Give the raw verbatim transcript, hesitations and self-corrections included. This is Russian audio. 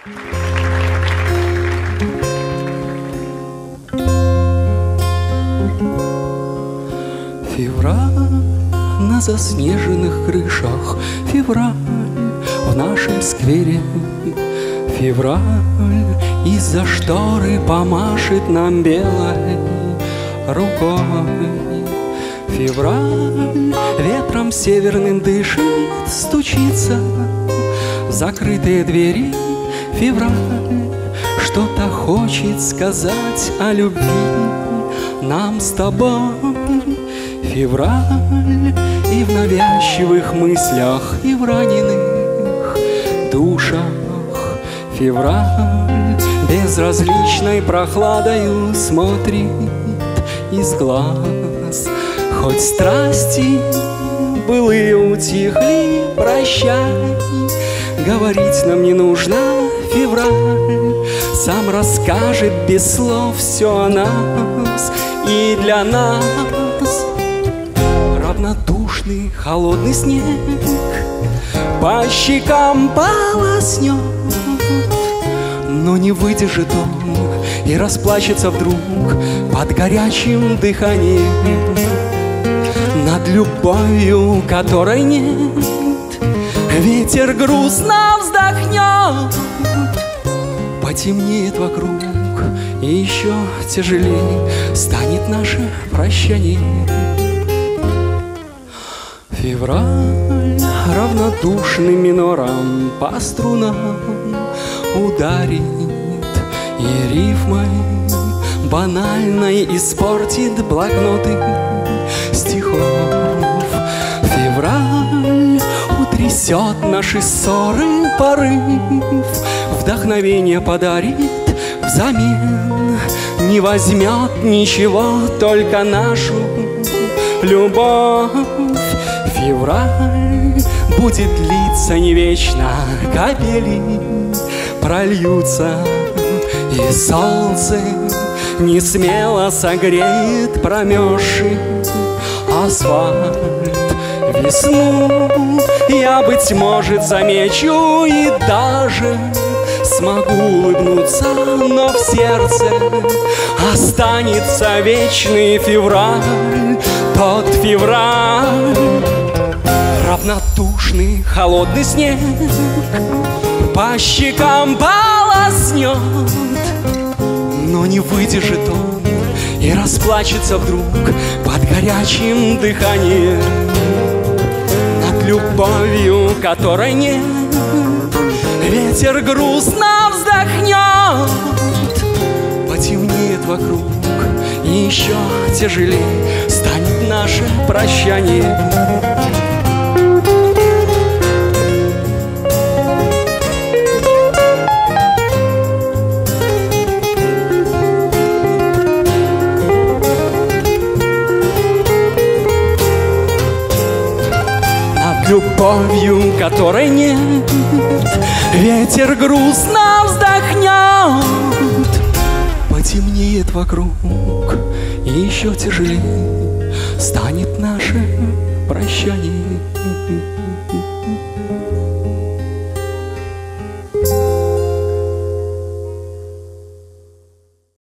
Февраль на заснеженных крышах, февраль в нашем сквере, февраль из-за шторы помашет нам белой рукой. Февраль ветром северным дышит, стучится в закрытые двери. Февраль что-то хочет сказать о любви нам с тобой. Февраль и в навязчивых мыслях, и в раненых душах. Февраль безразличной прохладою смотрит из глаз. Хоть страсти былые утихли, прощай, говорить нам не нужно. Февраль сам расскажет без слов все о нас и для нас. Равнодушный холодный снег по щекам полоснет, но не выдержит он и расплачется вдруг под горячим дыханием над любовью, которой нет. Ветер грустно вздохнет, потемнеет вокруг, и еще тяжелее станет наше прощание. Февраль равнодушным минором по струнам ударит, и рифмой банальной испортит блокноты стихов. Февраль утрясет наши ссоры порыв, вдохновение подарит взамен, не возьмет ничего, только нашу любовь. Февраль будет длиться не вечно, капели прольются, и солнце не смело согреет промерзший асфальт. Весну я, быть может, замечу и даже смогу улыбнуться, но в сердце останется вечный февраль, тот февраль. Равнодушный холодный снег по щекам полоснет, но не выдержит он и расплачется вдруг под горячим дыханием над любовью, которой нет. Ветер грустно вздохнет, потемнеет вокруг, и еще тяжелее станет наше прощание. Любовью, которой нет, ветер грустно вздохнет, потемнеет вокруг, и еще тяжелее станет наше прощание.